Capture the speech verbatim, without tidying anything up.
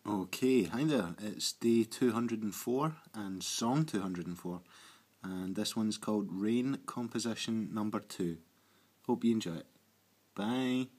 Okay, hi there. It's day two hundred four and song two hundred four, and this one's called Rain Composition Number two. Hope you enjoy it. Bye.